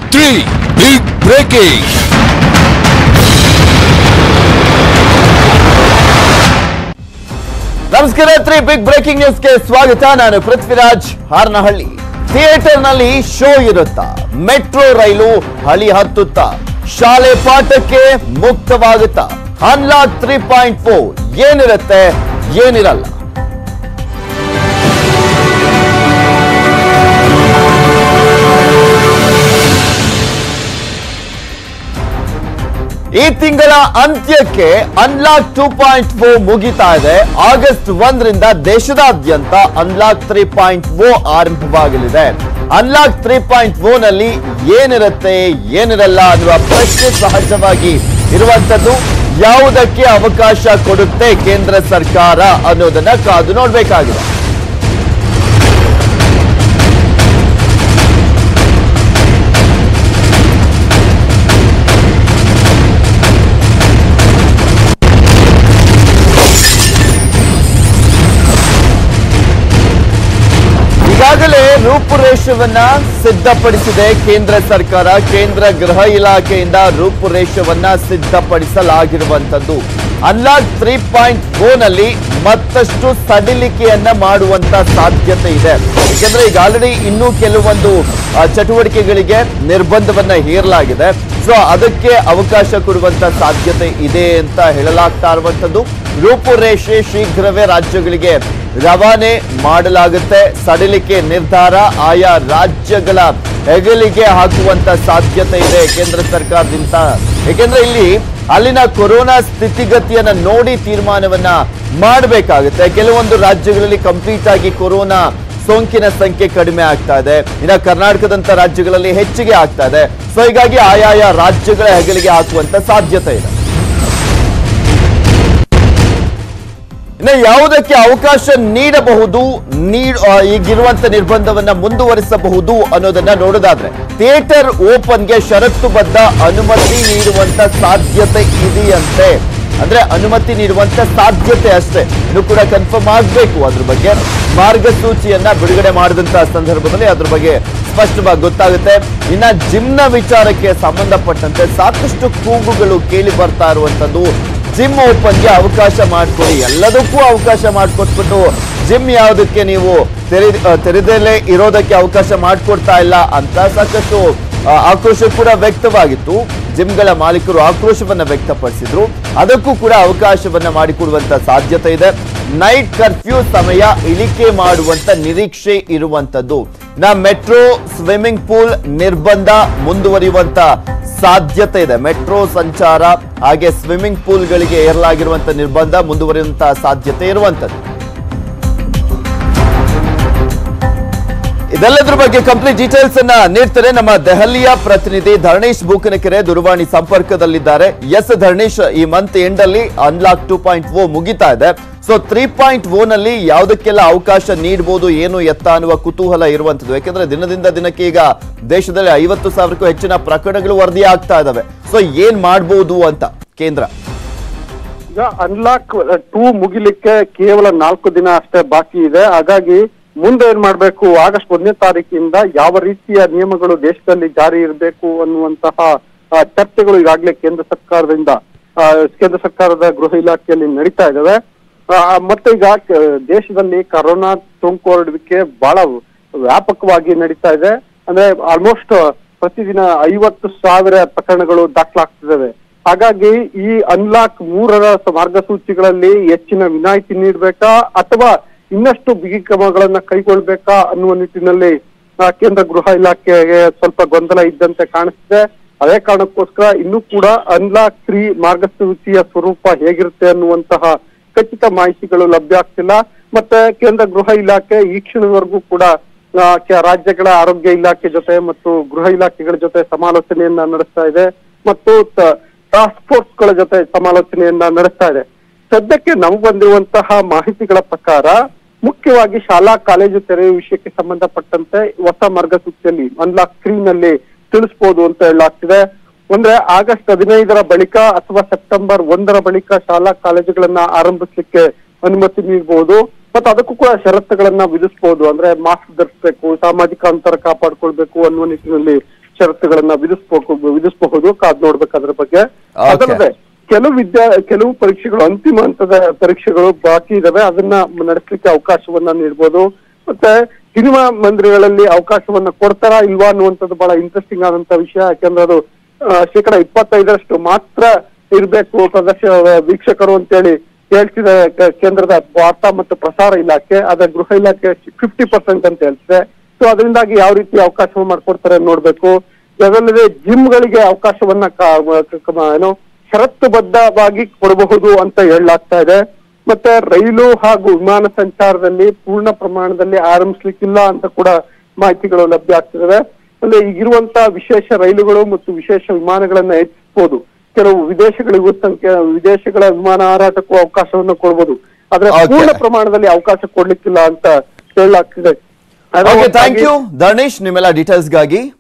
3 Big Breaking. ನಮಸ್ಕಾರ. 3 big breaking ನ್ಯೂಸ್ಗೆ ಸ್ವಾಗತ. ನಾನು ಪೃಥ್ವಿರಾಜ್ ಹಾರ್ನಹಳ್ಳಿ. ಥಿಯೇಟರ್ ನಲ್ಲಿ ಶೋ ಇರುತ್ತಾ? ಮೆಟ್ರೋ ರೈಲು ಹಳಿ ಹತ್ತುತ್ತಾ? ಶಾಲೆ ಪಾಠಕ್ಕೆ ಮುಕ್ತವಾಗುತ್ತಾ? ಅನ್ಲಾಕ್ 3.4 ಏನಿರುತ್ತೆ, ಏನಿರಲ್ಲ? ಈ ತಿಂಗಳ ಅಂತ್ಯಕ್ಕೆ ಅನ್ಲಾಕ್ 2.4 ಮುಗಿತಾ ಇದೆ. ಆಗಸ್ಟ್ 1ರಿಂದ ದೇಶದಾದ್ಯಂತ ಅನ್ಲಾಕ್ 3.4 ಆರಂಭವಾಗಲಿದೆ. ಅನ್ಲಾಕ್ 3.4 ನಲ್ಲಿ ಏನಿರುತ್ತೆ, ಏನಿರಲ್ಲ ಅನ್ನುವ ಪ್ರಶ್ನೆ ಸಹಜವಾಗಿ ಇರುವಂತದ್ದು. ಯಾವುದಕ್ಕೆ ಅವಕಾಶ ಕೊಡುತ್ತೆ ಕೇಂದ್ರ ಸರ್ಕಾರ ಅನ್ನೋದನ್ನ ಕಾದು ನೋಡ್ಬೇಕಾಗಿದೆ. ಈಗಾಗಲೇ ರೂಪುರೇಷವನ್ನ ಸಿದ್ಧಪಡಿಸಿದೆ ಕೇಂದ್ರ ಸರ್ಕಾರ. ಕೇಂದ್ರ ಗೃಹ ಇಲಾಖೆಯಿಂದ ರೂಪುರೇಷವನ್ನ ಸಿದ್ಧಪಡಿಸಲಾಗಿರುವಂತದ್ದು. ಅನ್ಲಾಕ್ 3.4 ನಲ್ಲಿ ಮತ್ತಷ್ಟು ಸಡಿಲಿಕೆಯನ್ನ ಮಾಡುವಂತ ಸಾಧ್ಯತೆ ಇದೆ. ಯಾಕೆಂದ್ರೆ ಈಗ ಆಲ್ರೆಡಿ ಇನ್ನೂ ಕೆಲವೊಂದು ಚಟುವಟಿಕೆಗಳಿಗೆ ನಿರ್ಬಂಧವನ್ನ ಹೇರಲಾಗಿದೆ. ಸೊ ಅದಕ್ಕೆ ಅವಕಾಶ ಕೊಡುವಂತ ಸಾಧ್ಯತೆ ಇದೆ ಅಂತ ಹೇಳಲಾಗ್ತಾ ಇರುವಂತದ್ದು. ರೂಪುರೇಷೆ ಶೀಘ್ರವೇ ರಾಜ್ಯಗಳಿಗೆ ರವಾನೆ ಮಾಡಲಾಗುತ್ತೆ. ಸಡಿಲಿಕೆ ನಿರ್ಧಾರ ಆಯಾ ರಾಜ್ಯಗಳ ಹೆಗಲಿಗೆ ಹಾಕುವಂತ ಸಾಧ್ಯತೆ ಇದೆ ಕೇಂದ್ರ ಸರ್ಕಾರದಿಂದ. ಏಕೆಂದ್ರೆ ಇಲ್ಲಿ ಅಲ್ಲಿನ ಕೊರೋನಾ ಸ್ಥಿತಿಗತಿಯನ್ನ ನೋಡಿ ತೀರ್ಮಾನವನ್ನ ಮಾಡಬೇಕಾಗುತ್ತೆ. ಕೆಲವೊಂದು ರಾಜ್ಯಗಳಲ್ಲಿ ಕಂಪ್ಲೀಟ್ ಆಗಿ ಕೊರೋನಾ ಸೋಂಕಿನ ಸಂಖ್ಯೆ ಕಡಿಮೆ ಆಗ್ತಾ ಇದೆ, ಇನ್ನು ಕರ್ನಾಟಕದಂತ ರಾಜ್ಯಗಳಲ್ಲಿ ಹೆಚ್ಚಿಗೆ ಆಗ್ತಾ ಇದೆ. ಸೊ ಹೀಗಾಗಿ ಆಯಾಯ ರಾಜ್ಯಗಳ ಹೆಗಲಿಗೆ ಹಾಕುವಂತ ಸಾಧ್ಯತೆ ಇದೆ. ಇನ್ನು ಯಾವುದಕ್ಕೆ ಅವಕಾಶ ನೀಡಬಹುದು, ಈಗಿರುವಂತ ನಿರ್ಬಂಧವನ್ನ ಮುಂದುವರಿಸಬಹುದು ಅನ್ನೋದನ್ನ ನೋಡೋದಾದ್ರೆ, ಥಿಯೇಟರ್ ಓಪನ್ಗೆ ಷರತ್ತುಬದ್ಧ ಅನುಮತಿ ನೀಡುವಂತ ಸಾಧ್ಯತೆ ಇದೆಯಂತೆ. ಅಂದ್ರೆ ಅನುಮತಿ ನೀಡುವಂತ ಸಾಧ್ಯತೆ ಅಷ್ಟೇ, ಇನ್ನು ಕೂಡ ಕನ್ಫರ್ಮ್ ಆಗಬೇಕು. ಅದ್ರ ಬಗ್ಗೆ ಮಾರ್ಗಸೂಚಿಯನ್ನ ಬಿಡುಗಡೆ ಮಾಡಿದಂತಹ ಸಂದರ್ಭದಲ್ಲಿ ಅದ್ರ ಬಗ್ಗೆ ಸ್ಪಷ್ಟವಾಗಿ ಗೊತ್ತಾಗುತ್ತೆ. ಇನ್ನ ಜಿಮ್ನ ವಿಚಾರಕ್ಕೆ ಸಂಬಂಧಪಟ್ಟಂತೆ ಸಾಕಷ್ಟು ಕೂಗುಗಳು ಕೇಳಿ ಬರ್ತಾ ಇರುವಂತದ್ದು. ಜಿಮ್ ಓಪನ್ಗೆ ಅವಕಾಶ ಮಾಡಿಕೊಡಿ, ಎಲ್ಲದಕ್ಕೂ ಅವಕಾಶ ಮಾಡಿಕೊಟ್ಬಿಟ್ಟು ಜಿಮ್ ಯಾವುದಕ್ಕೆ ನೀವು ತೆರೆದಲ್ಲೇ ಇರೋದಕ್ಕೆ ಅವಕಾಶ ಮಾಡಿಕೊಡ್ತಾ ಇಲ್ಲ ಅಂತ ಸಾಕಷ್ಟು ಆಕ್ರೋಶ ಕೂಡ ವ್ಯಕ್ತವಾಗಿತ್ತು. ಜಿಮ್ಗಳ ಮಾಲೀಕರು ಆಕ್ರೋಶವನ್ನ ವ್ಯಕ್ತಪಡಿಸಿದ್ರು. ಅದಕ್ಕೂ ಕೂಡ ಅವಕಾಶವನ್ನ ಮಾಡಿಕೊಡುವಂತ ಸಾಧ್ಯತೆ ಇದೆ. ನೈಟ್ ಕರ್ಫ್ಯೂ ಸಮಯ ಇಳಿಕೆ ಮಾಡುವಂತ ನಿರೀಕ್ಷೆ ಇರುವಂತದ್ದು. ಮೆಟ್ರೋ ಸ್ವಿಮ್ಮಿಂಗ್ ಪೂಲ್ ನಿರ್ಬಂಧ ಮುಂದುವರಿಯುವಂತ ಸಾಧ್ಯತೆ ಇದೆ. ಮೆಟ್ರೋ ಸಂಚಾರ ಹಾಗೆ ಸ್ವಿಮ್ಮಿಂಗ್ ಪೂಲ್ಗಳಿಗೆ ಏರಲಾಗಿರುವಂತಹ ನಿರ್ಬಂಧ ಮುಂದುವರಿಯುವಂತಹ ಸಾಧ್ಯತೆ ಇರುವಂತದ್ದು. ಇದೆಲ್ಲದರ ಬಗ್ಗೆ ಕಂಪ್ಲೀಟ್ ಡೀಟೇಲ್ಸ್ ಅನ್ನ ನೀಡ್ತಾರೆ ನಮ್ಮ ದೆಹಲಿಯ ಪ್ರತಿನಿಧಿ ಧರಣೇಶ್ ಬೂಕನಕೆರೆ ದೂರವಾಣಿ ಸಂಪರ್ಕದಲ್ಲಿದ್ದಾರೆ. ಎಸ್ ಧರಣೇಶ್, ಈ ಮಂತ್ ಎಂಡ್ ಅಲ್ಲಿ ಅನ್ಲಾಕ್ 2.4 ಮುಗಿತಾ ಇದೆ. ಸೊ 3.4 ನಲ್ಲಿ ಯಾವುದಕ್ಕೆಲ್ಲ ಅವಕಾಶ ನೀಡಬಹುದು, ಏನು ಎತ್ತ ಅನ್ನುವ ಕುತೂಹಲ ಇರುವಂತದ್ದು. ಯಾಕೆಂದ್ರೆ ದಿನದಿಂದ ದಿನಕ್ಕೆ ಈಗ ದೇಶದಲ್ಲಿ 50,000ಕ್ಕೂ ಹೆಚ್ಚಿನ ಪ್ರಕರಣಗಳು ವರದಿ ಆಗ್ತಾ ಇದಾವೆ. ಸೊ ಏನ್ ಮಾಡಬಹುದು ಅಂತ ಕೇಂದ್ರ ಈಗ ಅನ್ಲಾಕ್ 2 ಮುಗಿಲಿಕ್ಕೆ ಕೇವಲ 4 ದಿನ ಅಷ್ಟೇ ಬಾಕಿ ಇದೆ. ಹಾಗಾಗಿ ಮುಂದೆ ಏನ್ ಮಾಡ್ಬೇಕು, ಆಗಸ್ಟ್ 1ನೇ ತಾರೀಕಿಂದ ಯಾವ ರೀತಿಯ ನಿಯಮಗಳು ದೇಶದಲ್ಲಿ ಜಾರಿ ಇರಬೇಕು ಅನ್ನುವಂತಹ ಚರ್ಚೆಗಳು ಈಗಾಗಲೇ ಕೇಂದ್ರ ಸರ್ಕಾರದ ಗೃಹ ಇಲಾಖೆಯಲ್ಲಿ ನಡೀತಾ ಇದ್ದಾವೆ. ಮತ್ತೆ ಈಗ ದೇಶದಲ್ಲಿ ಕೊರೋನಾ ಸೋಂಕು ಹರಡುವಿಕೆ ಬಹಳ ವ್ಯಾಪಕವಾಗಿ ನಡೀತಾ ಇದೆ. ಅಂದ್ರೆ ಆಲ್ಮೋಸ್ಟ್ ಪ್ರತಿದಿನ 50,000 ಪ್ರಕರಣಗಳು ದಾಖಲಾಗ್ತಿದ್ದಾವೆ. ಹಾಗಾಗಿ ಈ ಅನ್ಲಾಕ್ 3ರ ಮಾರ್ಗಸೂಚಿಗಳಲ್ಲಿ ಹೆಚ್ಚಿನ ವಿನಾಯಿತಿ ನೀಡಬೇಕಾ ಅಥವಾ ಇನ್ನಷ್ಟು ಬಿಗಿ ಕ್ರಮಗಳನ್ನ ಕೈಗೊಳ್ಬೇಕಾ ಅನ್ನುವ ನಿಟ್ಟಿನಲ್ಲಿ ಕೇಂದ್ರ ಗೃಹ ಇಲಾಖೆಗೆ ಸ್ವಲ್ಪ ಗೊಂದಲ ಇದ್ದಂತೆ ಕಾಣಿಸ್ತಿದೆ. ಅದೇ ಕಾರಣಕ್ಕೋಸ್ಕರ ಇನ್ನೂ ಕೂಡ ಅನ್ಲಾಕ್ 3 ಮಾರ್ಗಸೂಚಿಯ ಸ್ವರೂಪ ಹೇಗಿರುತ್ತೆ ಅನ್ನುವಂತಹ ಖಚಿತ ಮಾಹಿತಿಗಳು ಲಭ್ಯ ಆಗ್ತಿಲ್ಲ. ಮತ್ತೆ ಕೇಂದ್ರ ಗೃಹ ಇಲಾಖೆ ಈ ಕ್ಷಣದವರೆಗೂ ಕೂಡ ರಾಜ್ಯಗಳ ಆರೋಗ್ಯ ಇಲಾಖೆ ಜೊತೆ ಮತ್ತು ಗೃಹ ಇಲಾಖೆಗಳ ಜೊತೆ ಸಮಾಲೋಚನೆಯನ್ನ ನಡೆಸ್ತಾ ಇದೆ ಮತ್ತು ಟಾಸ್ಕ್ ಫೋರ್ಸ್ಗಳ ಜೊತೆ ಸಮಾಲೋಚನೆಯನ್ನ ನಡೆಸ್ತಾ ಇದೆ. ಸದ್ಯಕ್ಕೆ ನಮ್ಗೆ ಬಂದಿರುವಂತಹ ಮಾಹಿತಿಗಳ ಪ್ರಕಾರ ಮುಖ್ಯವಾಗಿ ಶಾಲಾ ಕಾಲೇಜು ತೆರೆಯುವ ವಿಷಯಕ್ಕೆ ಸಂಬಂಧಪಟ್ಟಂತೆ ಹೊಸ ಮಾರ್ಗಸೂಚಿಯಲ್ಲಿ ಅನ್ಲಾಕ್ 3 ನಲ್ಲಿ ತಿಳಿಸಬಹುದು ಅಂತ ಹೇಳಲಾಗ್ತಿದೆ. ಅಂದ್ರೆ ಆಗಸ್ಟ್ 15ರ ಬಳಿಕ ಅಥವಾ ಸೆಪ್ಟೆಂಬರ್ 1ರ ಬಳಿಕ ಶಾಲಾ ಕಾಲೇಜುಗಳನ್ನ ಆರಂಭಿಸಲಿಕ್ಕೆ ಅನುಮತಿ ನೀಡಬಹುದು. ಮತ್ತೆ ಅದಕ್ಕೂ ಕೂಡ ಷರತ್ತುಗಳನ್ನ ವಿಧಿಸಬಹುದು. ಅಂದ್ರೆ ಮಾಸ್ಕ್ ಧರಿಸಬೇಕು, ಸಾಮಾಜಿಕ ಅಂತರ ಕಾಪಾಡ್ಕೊಳ್ಬೇಕು ಅನ್ನುವ ನಿಟ್ಟಿನಲ್ಲಿ ಷರತ್ತುಗಳನ್ನ ವಿಧಿಸಬಹುದು ಕಾದ್ ನೋಡ್ಬೇಕು ಅದ್ರ ಬಗ್ಗೆ. ಅದಲ್ಲದೆ ಕೆಲವು ಪರೀಕ್ಷೆಗಳು ಅಂತಿಮ ಹಂತದ ಪರೀಕ್ಷೆಗಳು ಬಾಕಿ ಇದಾವೆ, ಅದನ್ನ ನಡೆಸಲಿಕ್ಕೆ ಅವಕಾಶವನ್ನ ನೀಡಬಹುದು. ಮತ್ತೆ ಸಿನಿಮಾ ಮಂದಿರಗಳಲ್ಲಿ ಅವಕಾಶವನ್ನ ಕೊಡ್ತಾರಾ ಇಲ್ವಾ ಅನ್ನುವಂಥದ್ದು ಬಹಳ ಇಂಟ್ರೆಸ್ಟಿಂಗ್ ಆದಂತ ವಿಷಯ. ಯಾಕಂದ್ರೆ ಅದು 25% ಮಾತ್ರ ಇರ್ಬೇಕು ವೀಕ್ಷಕರು ಅಂತೇಳಿ ಹೇಳ್ತಿದೆ ಕೇಂದ್ರದ ವಾರ್ತಾ ಮತ್ತು ಪ್ರಸಾರ ಇಲಾಖೆ. ಅದೇ ಗೃಹ ಇಲಾಖೆ 50% ಅಂತ ಹೇಳ್ತಿದೆ. ಸೊ ಅದರಿಂದಾಗಿ ಯಾವ ರೀತಿ ಅವಕಾಶ ಮಾಡ್ಕೊಡ್ತಾರೆ ನೋಡ್ಬೇಕು. ಅದಲ್ಲದೆ ಜಿಮ್ಗಳಿಗೆ ಅವಕಾಶವನ್ನ ಷರತ್ತುಬದ್ಧವಾಗಿ ಕೊಡಬಹುದು ಅಂತ ಹೇಳಲಾಗ್ತಾ ಇದೆ. ಮತ್ತೆ ರೈಲು ಹಾಗೂ ವಿಮಾನ ಸಂಚಾರದಲ್ಲಿ ಪೂರ್ಣ ಪ್ರಮಾಣದಲ್ಲಿ ಆರಂಭಿಸ್ಲಿಕ್ಕಿಲ್ಲ ಅಂತ ಕೂಡ ಮಾಹಿತಿಗಳು ಲಭ್ಯ ಆಗ್ತಿದಾವೆ. ಅಂದ್ರೆ ಈಗಿರುವಂತಹ ವಿಶೇಷ ರೈಲುಗಳು ಮತ್ತು ವಿಶೇಷ ವಿಮಾನಗಳನ್ನ ಹೆಚ್ಚಿಸಬಹುದು. ಕೆಲವು ವಿದೇಶಗಳ ವಿಮಾನ ಹಾರಾಟಕ್ಕೂ ಅವಕಾಶವನ್ನು ಕೊಡ್ಬೋದು, ಆದ್ರೆ ಪೂರ್ಣ ಪ್ರಮಾಣದಲ್ಲಿ ಅವಕಾಶ ಕೊಡ್ಲಿಕ್ಕಿಲ್ಲ ಅಂತ ಹೇಳಲಾಗ್ತಿದೆ. ಥ್ಯಾಂಕ್ ಯು ಧರ್ಣೇಶ್ ನಿಮ್ಮೆಲ್ಲ ಡೀಟೇಲ್ಸ್ಗಾಗಿ.